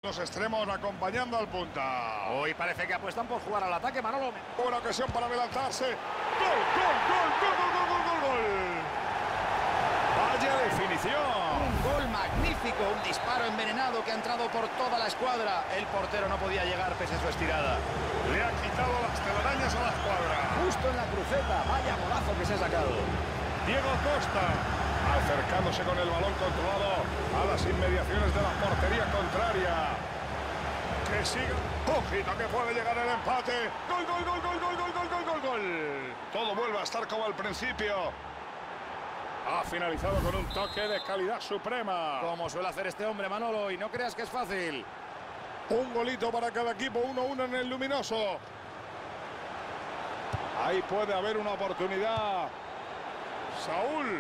Los extremos acompañando al punta. Hoy parece que apuestan por jugar al ataque, Manolo. Buena ocasión para adelantarse. ¡Gol, gol, gol, gol, gol, gol, gol, gol! ¡Vaya definición! Un gol magnífico, un disparo envenenado que ha entrado por toda la escuadra. El portero no podía llegar pese a su estirada. Le ha quitado las telarañas a la escuadra. Justo en la cruceta, vaya golazo que se ha sacado. Diego Costa, acercándose con el balón controlado a las inmediaciones de la portería contraria. Que siga. Ojito que puede llegar el empate. Gol, gol, gol, gol, gol, gol, gol, gol, gol, gol. Todo vuelve a estar como al principio. Ha finalizado con un toque de calidad suprema. Como suele hacer este hombre, Manolo, y no creas que es fácil. Un golito para cada equipo, 1-1 en el luminoso. Ahí puede haber una oportunidad. Saúl.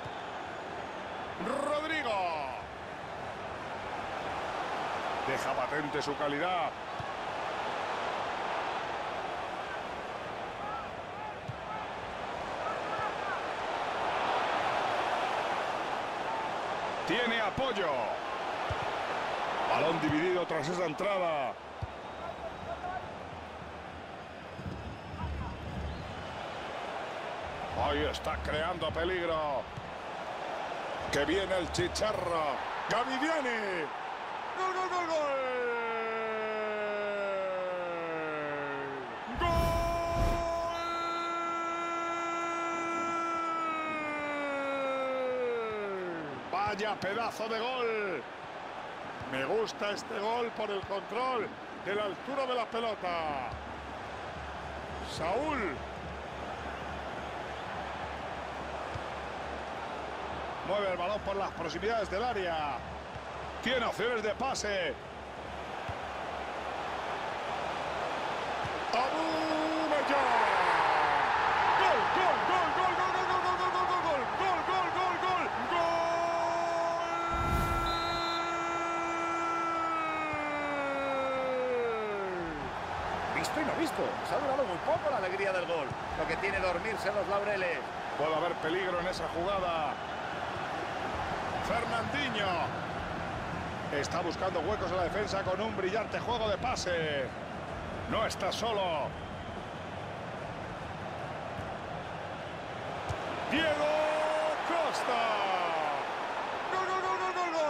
Rodrigo. Deja patente su calidad. Tiene apoyo. Balón dividido tras esa entrada. Ahí está creando peligro. Que viene el chicharro. Gavidiani. ¡Gol, gol, gol, gol! Vaya pedazo de gol. Me gusta este gol por el control de la altura de la pelota. Saúl. Mueve el balón por las proximidades del área. Tiene opciones de pase. Aubameyang. Gol, gol, gol, gol, gol, gol, gol, gol, gol, gol, gol, gol, gol, gol, gol. Visto y no visto. Se ha durado muy poco la alegría del gol. Lo que tiene dormirse en los laureles. Puede haber peligro en esa jugada. Fernandinho. Está buscando huecos en la defensa con un brillante juego de pase. No está solo. Diego Costa. ¡Gol, gol, gol, gol, gol,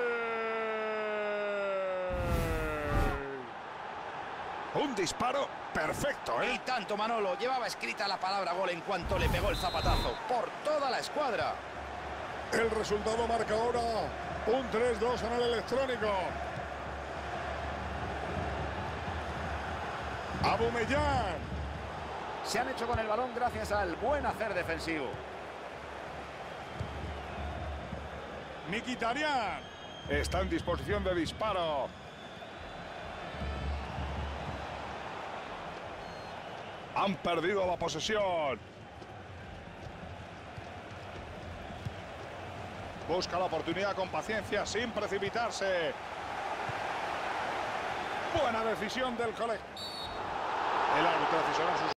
gol! Un disparo perfecto, Y tanto, Manolo. Llevaba escrita la palabra gol en cuanto le pegó el zapatazo. Por toda la escuadra. El resultado marca ahora un 3-2 en el electrónico. Aubameyang. Se han hecho con el balón gracias al buen hacer defensivo. Mkhitaryan. Está en disposición de disparo. Han perdido la posesión. Busca la oportunidad con paciencia, sin precipitarse. Buena decisión del colegio. El árbitro aficionado a sus